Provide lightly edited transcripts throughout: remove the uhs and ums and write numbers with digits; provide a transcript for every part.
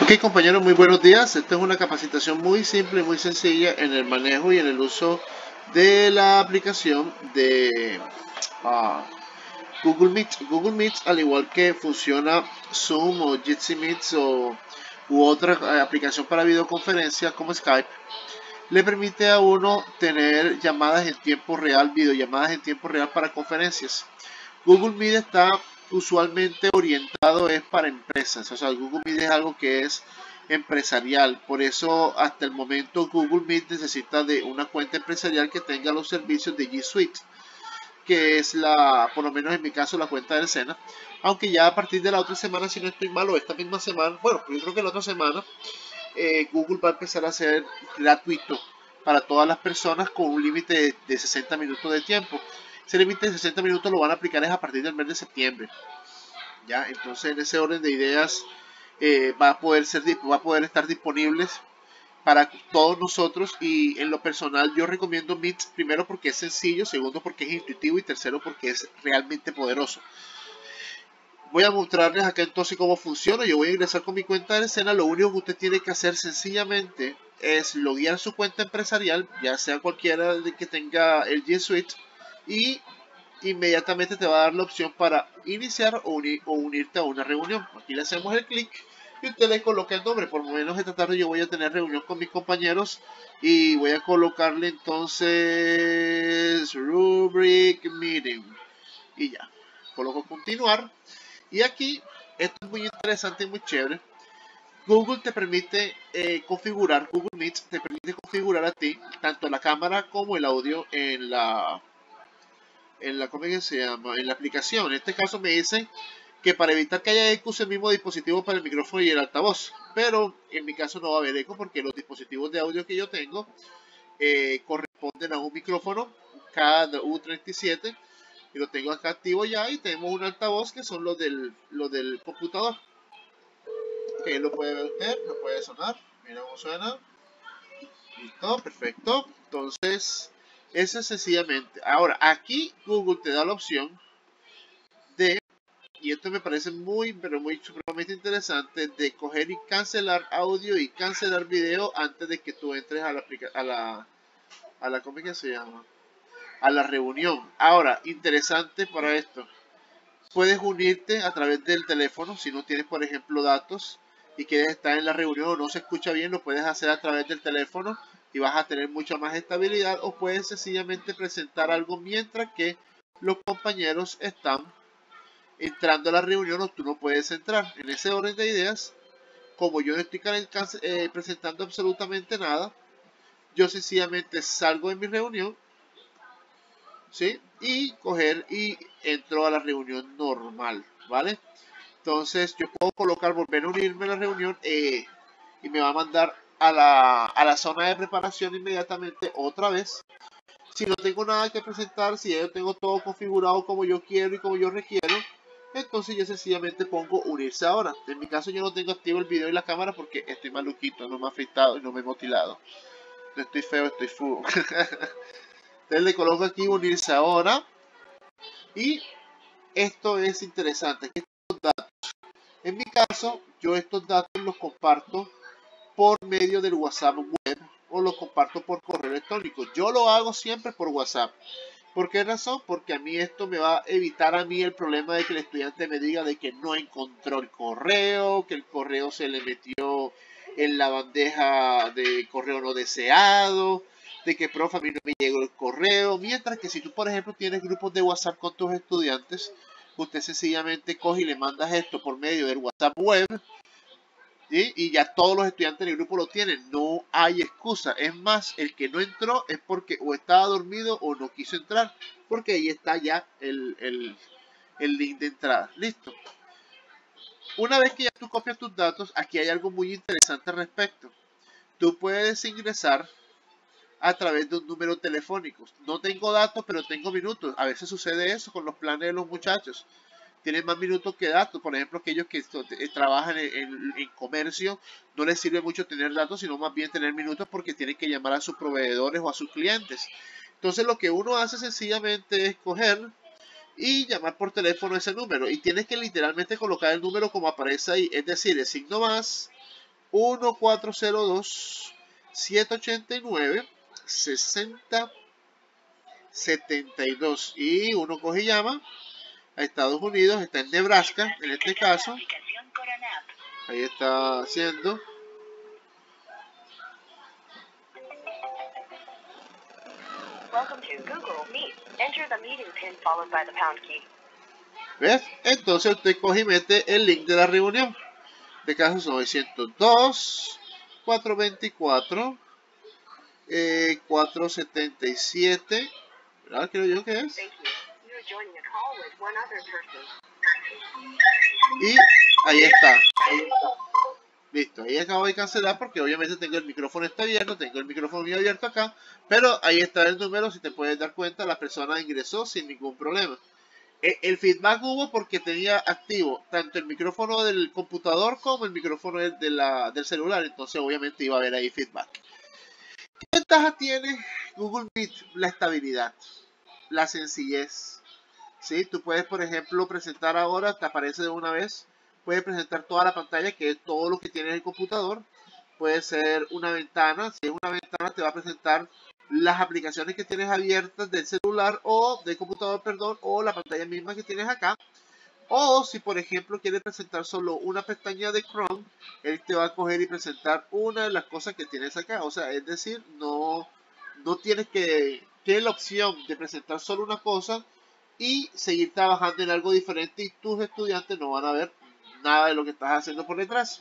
Ok, compañeros, muy buenos días. Esta es una capacitación muy simple y muy sencilla en el manejo y en el uso de la aplicación de ah, Google Meet. Google Meet, al igual que funciona Zoom o Jitsi Meet u otra aplicación para videoconferencia como Skype, le permite a uno tener llamadas en tiempo real, videollamadas en tiempo real para conferencias. Google Meet está usualmente orientado es para empresas, o sea, Google Meet es algo que es empresarial, por eso hasta el momento Google Meet necesita de una cuenta empresarial que tenga los servicios de G Suite, que es por lo menos en mi caso, la cuenta del Sena, aunque ya a partir de la otra semana, si no estoy mal, o esta misma semana, bueno, yo creo que la otra semana, Google va a empezar a ser gratuito para todas las personas con un límite de 60 minutos de tiempo. Ese límite de 60 minutos lo van a aplicar es a partir del mes de septiembre. ¿Ya? Entonces, en ese orden de ideas, va a poder estar disponibles para todos nosotros, y en lo personal yo recomiendo Meet, primero porque es sencillo, segundo porque es intuitivo y tercero porque es realmente poderoso. Voy a mostrarles acá entonces cómo funciona. Yo voy a ingresar con mi cuenta de escena. Lo único que usted tiene que hacer sencillamente es loguear su cuenta empresarial, ya sea cualquiera de que tenga el G Suite, y inmediatamente te va a dar la opción para iniciar o unirte a una reunión. Aquí le hacemos el clic y usted le coloca el nombre. Por lo menos esta tarde yo voy a tener reunión con mis compañeros y voy a colocarle entonces Rubric Meeting y ya. Coloco continuar. Y aquí, esto es muy interesante y muy chévere. Google te permite configurar, Google Meet te permite configurar a ti tanto la cámara como el audio ¿cómo es que se llama? En la aplicación. En este caso me dice que para evitar que haya eco use el mismo dispositivo para el micrófono y el altavoz. Pero en mi caso no va a haber eco porque los dispositivos de audio que yo tengo corresponden a un micrófono KU37 y lo tengo acá activo ya, y tenemos un altavoz que son los del computador. Que lo puede ver usted, lo puede sonar. Mira cómo suena. Listo, perfecto. Entonces, eso es sencillamente. Ahora, aquí Google te da la opción de, y esto me parece muy, pero muy supremamente interesante, de coger y cancelar audio y cancelar video antes de que tú entres a la ¿cómo es que se llama? A la reunión. Ahora, interesante para esto. Puedes unirte a través del teléfono si no tienes, por ejemplo, datos y quieres estar en la reunión o no se escucha bien, lo puedes hacer a través del teléfono y vas a tener mucha más estabilidad, o puedes sencillamente presentar algo mientras que los compañeros están entrando a la reunión o tú no puedes entrar. En ese orden de ideas, como yo no estoy presentando absolutamente nada, yo sencillamente salgo de mi reunión, ¿sí? Y coger y entro a la reunión normal, ¿vale? Entonces yo puedo colocar volver a unirme a la reunión, y me va a mandar a la zona de preparación inmediatamente otra vez. Si no tengo nada que presentar, si yo tengo todo configurado como yo quiero y como yo requiero, entonces yo sencillamente pongo unirse ahora. En mi caso yo no tengo activo el video y la cámara porque estoy maluquito, no me he afeitado y no me he motilado. No estoy feo, estoy full. Entonces le coloco aquí unirse ahora. Y esto es interesante. En mi caso, yo estos datos los comparto por medio del WhatsApp web o los comparto por correo electrónico. Yo lo hago siempre por WhatsApp. ¿Por qué razón? Porque a mí esto me va a evitar a mí el problema de que el estudiante me diga de que no encontró el correo, que el correo se le metió en la bandeja de correo no deseado, de que profe, a mí no me llegó el correo. Mientras que si tú, por ejemplo, tienes grupos de WhatsApp con tus estudiantes, usted sencillamente coge y le mandas esto por medio del WhatsApp web, ¿sí? Y ya todos los estudiantes del grupo lo tienen, no hay excusa. Es más, el que no entró es porque o estaba dormido o no quiso entrar, porque ahí está ya el link de entrada. Listo. Una vez que ya tú copias tus datos, aquí hay algo muy interesante al respecto. Tú puedes ingresar a través de un número telefónico. No tengo datos, pero tengo minutos. A veces sucede eso con los planes de los muchachos. Tienen más minutos que datos. Por ejemplo, aquellos que trabajan en comercio, no les sirve mucho tener datos, sino más bien tener minutos, porque tienen que llamar a sus proveedores o a sus clientes. Entonces lo que uno hace sencillamente es coger y llamar por teléfono ese número. Y tienes que literalmente colocar el número como aparece ahí. Es decir, el signo más 1402-789-6072 y uno coge y llama a Estados Unidos. Está en Nebraska en este caso. Ahí está haciendo. ¿Ves? Entonces usted coge y mete el link de la reunión. De caso son 902 424 477. ¿Verdad? Creo yo que es. Y ahí está. Listo, ahí acabo de cancelar porque obviamente tengo el micrófono está abierto, tengo el micrófono mío abierto acá, pero ahí está el número. Si te puedes dar cuenta, la persona ingresó sin ningún problema. El feedback hubo porque tenía activo tanto el micrófono del computador como el micrófono del celular, entonces obviamente iba a haber ahí feedback. ¿Qué ventaja tiene Google Meet? La estabilidad, la sencillez. ¿Sí? Tú puedes, por ejemplo, presentar ahora, te aparece de una vez, puedes presentar toda la pantalla, que es todo lo que tiene el computador. Puede ser una ventana, si es una ventana te va a presentar las aplicaciones que tienes abiertas del celular o del computador, perdón, o la pantalla misma que tienes acá. O si por ejemplo quieres presentar solo una pestaña de Chrome, él te va a coger y presentar una de las cosas que tienes acá. O sea, es decir, no tienes la opción de presentar solo una cosa y seguir trabajando en algo diferente, y tus estudiantes no van a ver nada de lo que estás haciendo por detrás.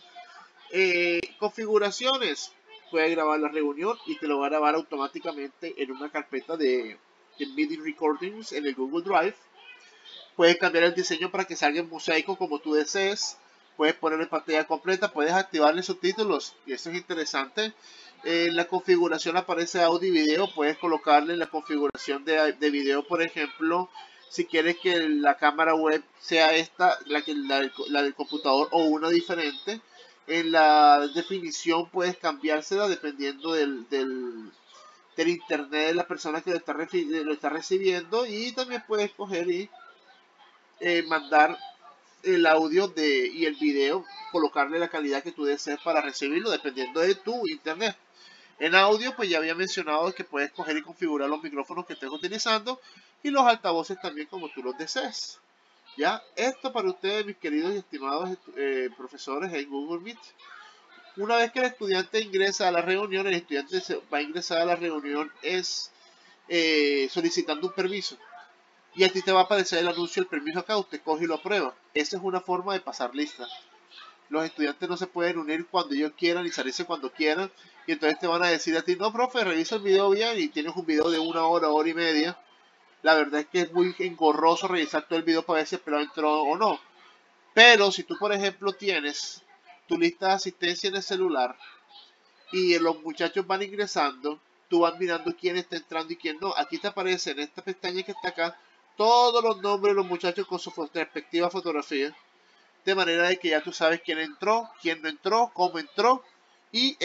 Configuraciones: puedes grabar la reunión y te lo va a grabar automáticamente en una carpeta de Meeting Recordings en el Google Drive. Puedes cambiar el diseño para que salga en mosaico como tú desees. Puedes ponerle pantalla completa, puedes activarle subtítulos, y eso es interesante. En la configuración aparece audio y video. Puedes colocarle en la configuración de video, por ejemplo, si quieres que la cámara web sea esta, la del computador, o una diferente. En la definición puedes cambiársela dependiendo del internet de la persona que lo está recibiendo, y también puedes coger y mandar el audio y el video, colocarle la calidad que tú desees para recibirlo dependiendo de tu internet. En audio, pues ya había mencionado que puedes coger y configurar los micrófonos que estés utilizando y los altavoces también como tú los desees. Ya, esto para ustedes, mis queridos y estimados profesores en Google Meet. Una vez que el estudiante ingresa a la reunión, el estudiante va a ingresar a la reunión solicitando un permiso. Y a ti te va a aparecer el anuncio del permiso acá, usted coge y lo aprueba. Esa es una forma de pasar lista. Los estudiantes no se pueden unir cuando ellos quieran y salirse cuando quieran. Y entonces te van a decir a ti: no, profe, revisa el video bien, y tienes un video de 1 hora, hora y media. La verdad es que es muy engorroso revisar todo el video para ver si el pelado entró o no. Pero si tú, por ejemplo, tienes tu lista de asistencia en el celular y los muchachos van ingresando, tú vas mirando quién está entrando y quién no. Aquí te aparece en esta pestaña que está acá todos los nombres de los muchachos con su respectiva fotografía, de manera de que ya tú sabes quién entró, quién no entró, cómo entró y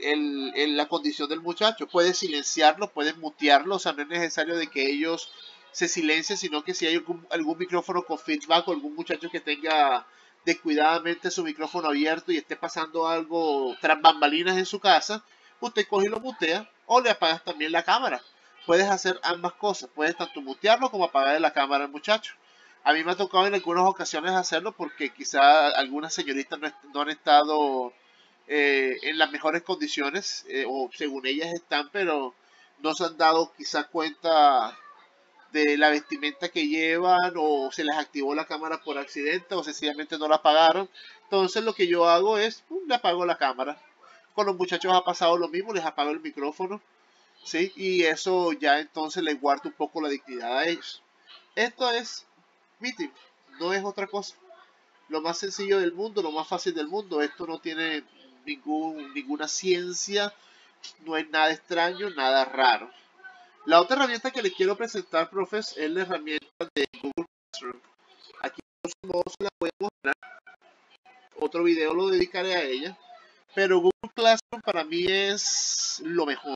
la condición del muchacho. Puedes silenciarlo, puedes mutearlo, o sea, no es necesario de que ellos se silencien, sino que si hay algún micrófono con feedback o algún muchacho que tenga descuidadamente su micrófono abierto y esté pasando algo tras bambalinas en su casa, usted coge y lo mutea, o le apagas también la cámara. Puedes hacer ambas cosas, puedes tanto mutearlo como apagarle la cámara al muchacho. A mí me ha tocado en algunas ocasiones hacerlo porque quizá algunas señoritas no han estado en las mejores condiciones, o según ellas están, pero no se han dado quizá cuenta de la vestimenta que llevan, o se les activó la cámara por accidente, o sencillamente no la apagaron. Entonces lo que yo hago es, le apago la cámara. Con los muchachos ha pasado lo mismo, les apago el micrófono, ¿sí? Y eso ya entonces les guarda un poco la dignidad a ellos. Esto es Meeting, no es otra cosa. Lo más sencillo del mundo, lo más fácil del mundo. Esto no tiene ninguna ciencia, no es nada extraño, nada raro. La otra herramienta que les quiero presentar, profes, es la herramienta de Google Classroom. Aquí no se la voy a mostrar, otro video lo dedicaré a ella, pero Google Classroom para mí es lo mejor.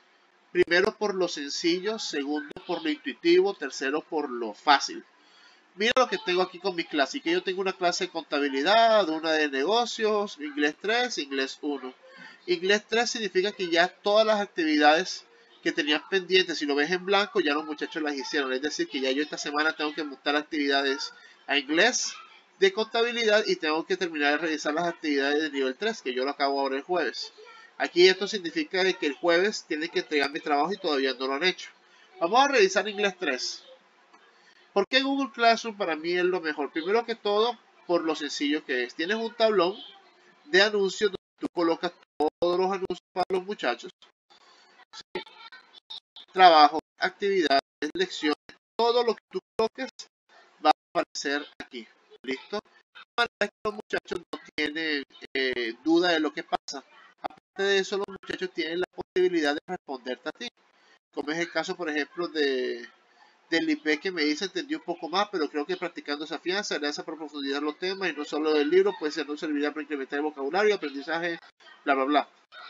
Primero por lo sencillo, segundo por lo intuitivo, tercero por lo fácil. Mira lo que tengo aquí con mis clases. Que yo tengo una clase de contabilidad, una de negocios, inglés 3, inglés 1. Inglés 3 significa que ya todas las actividades que tenías pendientes, si lo ves en blanco, ya los muchachos las hicieron. Es decir, que ya yo esta semana tengo que montar actividades a inglés de contabilidad y tengo que terminar de realizar las actividades de nivel 3, que yo lo acabo ahora el jueves. Aquí esto significa que el jueves tienen que entregar mi trabajo y todavía no lo han hecho. Vamos a revisar inglés 3. ¿Por qué Google Classroom para mí es lo mejor? Primero que todo, por lo sencillo que es. Tienes un tablón de anuncios donde tú colocas todos los anuncios para los muchachos. ¿Sí? Trabajos, actividades, lecciones, todo lo que tú coloques va a aparecer aquí. ¿Listo? De manera que los muchachos no tienen duda de lo que pasa. Aparte de eso, los muchachos tienen la posibilidad de responderte a ti. Como es el caso, por ejemplo, del IP que me dice entendí un poco más, pero creo que practicando esa fianza, gracias por profundizar los temas y no solo del libro, puede ser no servirá para incrementar el vocabulario, aprendizaje, bla, bla, bla.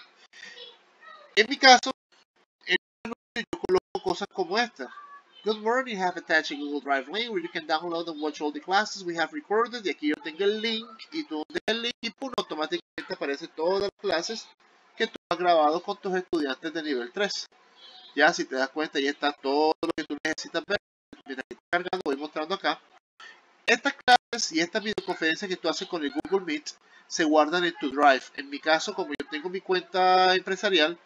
En mi caso, en el anuncio yo coloco cosas como esta. Good morning, have attached a Google Drive link where you can download and watch all the classes we have recorded. Y aquí yo tengo el link y tú das el link y pum, automáticamente aparecen todas las clases que tú has grabado con tus estudiantes de nivel 3. Ya, si te das cuenta, ya está todo lo que tú necesitas ver. Mientras que está cargando, voy mostrando acá. Estas clases y estas videoconferencias que tú haces con el Google Meet se guardan en tu Drive. En mi caso, como yo tengo mi cuenta empresarial,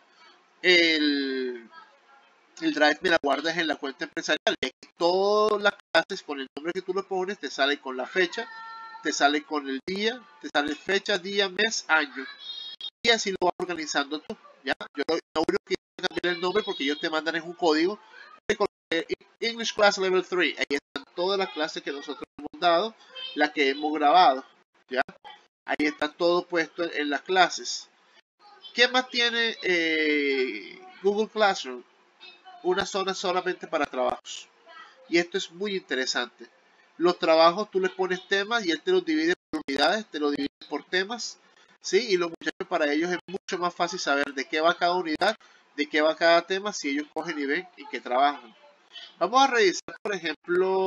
el Drive me la guardas en la cuenta empresarial. Y aquí todas las clases con el nombre que tú le pones te sale con la fecha, te sale con el día, te sale fecha, día, mes, año. Y así lo vas organizando tú. ¿Ya? Yo lo único que quiero cambiar el nombre porque ellos te mandan es un código. English Class Level 3. Ahí están todas las clases que nosotros hemos dado, las que hemos grabado. ¿Ya? Ahí está todo puesto en las clases. ¿Qué más tiene Google Classroom? Una zona solamente para trabajos. Y esto es muy interesante. Los trabajos tú les pones temas y él te los divide por unidades, te los divide por temas. ¿Sí? Y los muchachos, para ellos es mucho más fácil saber de qué va cada unidad, de qué va cada tema, si ellos cogen y ven en qué trabajan. Vamos a revisar, por ejemplo,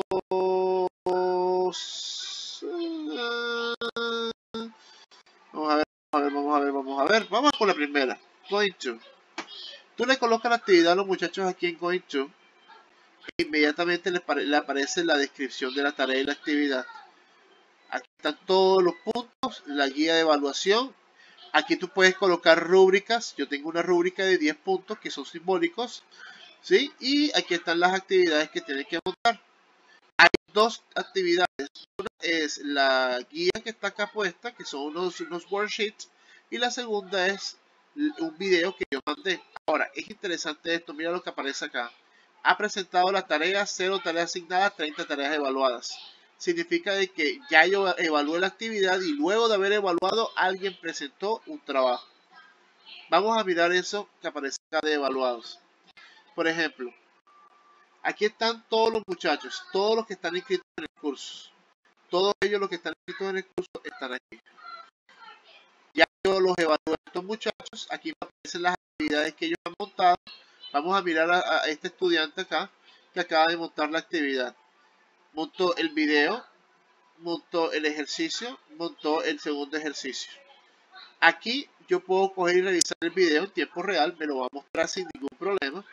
vamos con la primera, Going to. Tú le colocas la actividad a los muchachos aquí en Going to, e inmediatamente le aparece la descripción de la tarea y la actividad. Aquí están todos los puntos, la guía de evaluación. Aquí tú puedes colocar rúbricas. Yo tengo una rúbrica de 10 puntos que son simbólicos, ¿sí? Y aquí están las actividades que tienen que montar. Hay dos actividades. Una es la guía que está acá puesta, que son unos worksheets. Y la segunda es un video que yo mandé. Ahora, es interesante esto. Mira lo que aparece acá. Ha presentado la tarea, 0 tareas asignadas, 30 tareas evaluadas. Significa de que ya yo evalué la actividad y luego de haber evaluado, alguien presentó un trabajo. Vamos a mirar eso que aparece acá de evaluados. Por ejemplo, aquí están todos los muchachos, todos los que están inscritos en el curso. Todos ellos los que están inscritos en el curso están aquí. Ya yo los evalué a estos muchachos. Aquí me aparecen las actividades que ellos han montado. Vamos a mirar a este estudiante acá que acaba de montar la actividad. Montó el video, montó el ejercicio, montó el segundo ejercicio. Aquí yo puedo coger y revisar el video en tiempo real. Me lo va a mostrar sin ningún problema.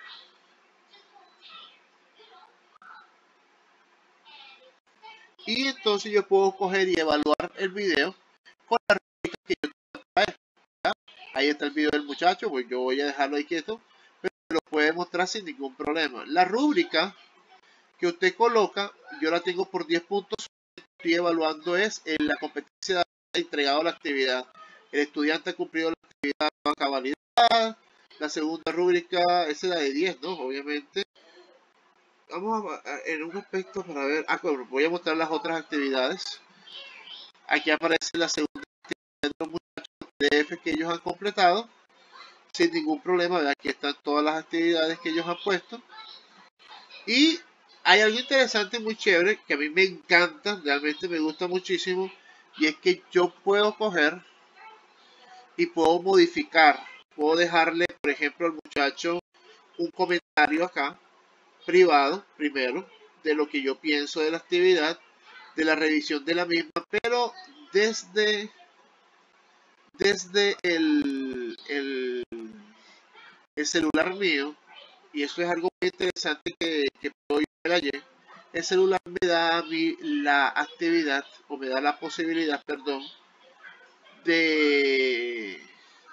Y entonces yo puedo coger y evaluar el video con la rúbrica que yo tengo para él. ¿Ya? Ahí está el video del muchacho, pues yo voy a dejarlo ahí quieto, pero lo puede mostrar sin ningún problema. La rúbrica que usted coloca, yo la tengo por 10 puntos. Estoy evaluando es en la competencia de haber entregado la actividad. El estudiante ha cumplido la actividad a cabalidad. La segunda rúbrica, esa es la de 10, ¿no? Obviamente. Vamos en un aspecto para ver. Bueno, voy a mostrar las otras actividades. Aquí aparece la segunda actividad de los muchachos PDF que ellos han completado. Sin ningún problema. Aquí están todas las actividades que ellos han puesto. Y hay algo interesante, muy chévere, que a mí me encanta, realmente me gusta muchísimo. Y es que yo puedo coger y puedo modificar. Puedo dejarle, por ejemplo, al muchacho un comentario acá, privado, primero, de lo que yo pienso de la actividad. de la revisión de la misma, pero desde el celular mío, y esto es algo muy interesante que puedo ver ayer. El celular me da a mí la actividad, o me da la posibilidad, perdón, de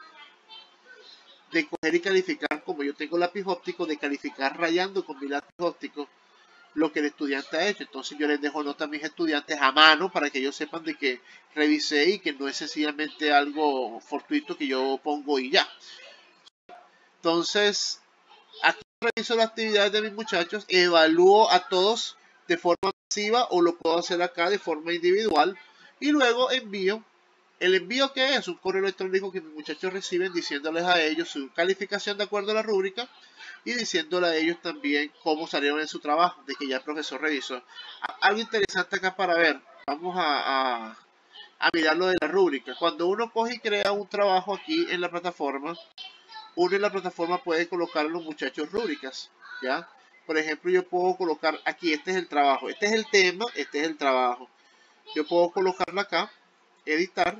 coger y calificar, como yo tengo lápiz óptico, de calificar rayando con mi lápiz óptico lo que el estudiante ha hecho. Entonces yo les dejo nota a mis estudiantes a mano para que ellos sepan de que revisé y que no es sencillamente algo fortuito que yo pongo y ya. Entonces, aquí reviso las actividades de mis muchachos, evalúo a todos de forma masiva o lo puedo hacer acá de forma individual y luego envío. ¿El envío qué es? Un correo electrónico que mis muchachos reciben diciéndoles a ellos su calificación de acuerdo a la rúbrica y diciéndole a ellos también cómo salieron en su trabajo, de que ya el profesor revisó. Algo interesante acá para ver, vamos a mirar lo de la rúbrica. Cuando uno coge y crea un trabajo aquí en la plataforma, uno en la plataforma puede colocar a los muchachos rúbricas, ¿ya? Por ejemplo, yo puedo colocar aquí, este es el trabajo, este es el tema, este es el trabajo. Yo puedo colocarla acá, editar,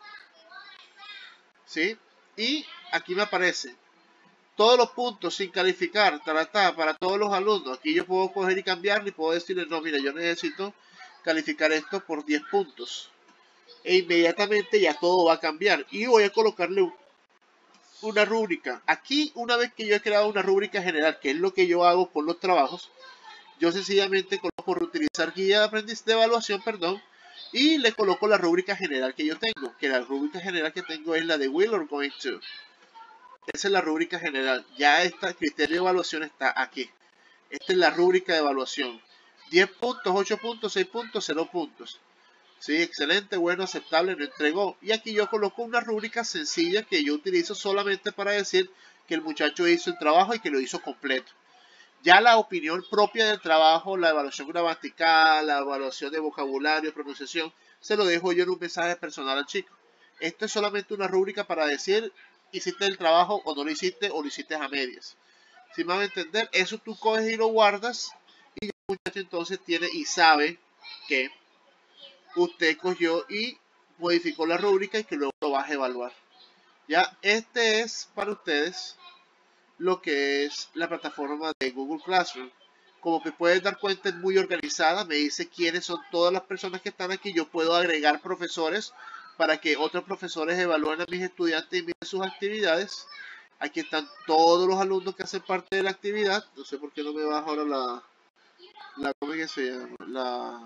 ¿sí? Y aquí me aparece todos los puntos sin calificar, para todos los alumnos. Aquí yo puedo coger y cambiarlo y puedo decirle, no, mira, yo necesito calificar esto por 10 puntos. E inmediatamente ya todo va a cambiar. Y voy a colocarle una rúbrica. Aquí, una vez que yo he creado una rúbrica general, que es lo que yo hago con los trabajos, yo sencillamente coloco reutilizar guía de aprendizaje de evaluación, perdón, y le coloco la rúbrica general que yo tengo, que la rúbrica general que tengo es la de will or going to. Esa es la rúbrica general. Ya este criterio de evaluación está aquí. Esta es la rúbrica de evaluación. 10 puntos, 8 puntos, 6 puntos, 0 puntos. Sí, excelente, bueno, aceptable, no entregó. Y aquí yo coloco una rúbrica sencilla que yo utilizo solamente para decir que el muchacho hizo el trabajo y que lo hizo completo. Ya la opinión propia del trabajo, la evaluación gramatical, la evaluación de vocabulario, pronunciación, se lo dejo yo en un mensaje personal al chico. Esto es solamente una rúbrica para decir, hiciste el trabajo o no lo hiciste o lo hiciste a medias. Si me van a entender, eso tú coges y lo guardas y el muchacho entonces tiene y sabe que usted cogió y modificó la rúbrica y que luego lo vas a evaluar. Ya, este es para ustedes lo que es la plataforma de Google Classroom. Como me puedes dar cuenta, es muy organizada. Me dice quiénes son todas las personas que están aquí. Yo puedo agregar profesores para que otros profesores evalúen a mis estudiantes y miren sus actividades. Aquí están todos los alumnos que hacen parte de la actividad. No sé por qué no me baja ahora ¿cómo es que se llama?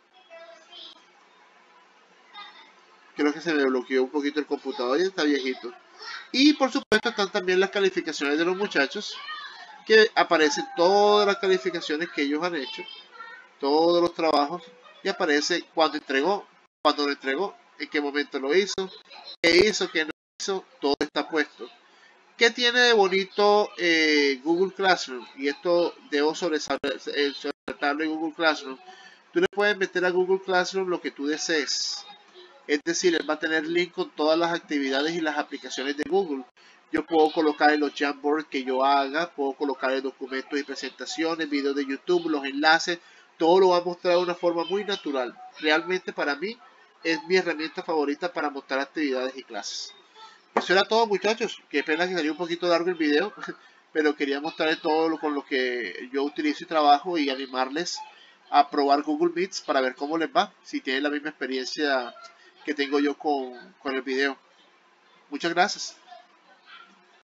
Creo que se me bloqueó un poquito el computador y está viejito. Y por supuesto están también las calificaciones de los muchachos, que aparecen todas las calificaciones que ellos han hecho, todos los trabajos, y aparece cuando entregó, cuando lo entregó, en qué momento lo hizo, qué no hizo, todo está puesto. ¿Qué tiene de bonito Google Classroom? Y esto debo sobresaltarlo en Google Classroom. Tú le puedes meter a Google Classroom lo que tú desees. Es decir, él va a tener link con todas las actividades y las aplicaciones de Google. Yo puedo colocar en los Jamboard que yo haga, puedo colocar en documentos y presentaciones, videos de YouTube, los enlaces, todo lo va a mostrar de una forma muy natural. Realmente para mí es mi herramienta favorita para mostrar actividades y clases. Eso era todo, muchachos. Qué pena que salió un poquito largo el video, pero quería mostrarles todo con lo que yo utilizo y trabajo y animarles a probar Google Meets para ver cómo les va, si tienen la misma experiencia que tengo yo con el video. Muchas gracias.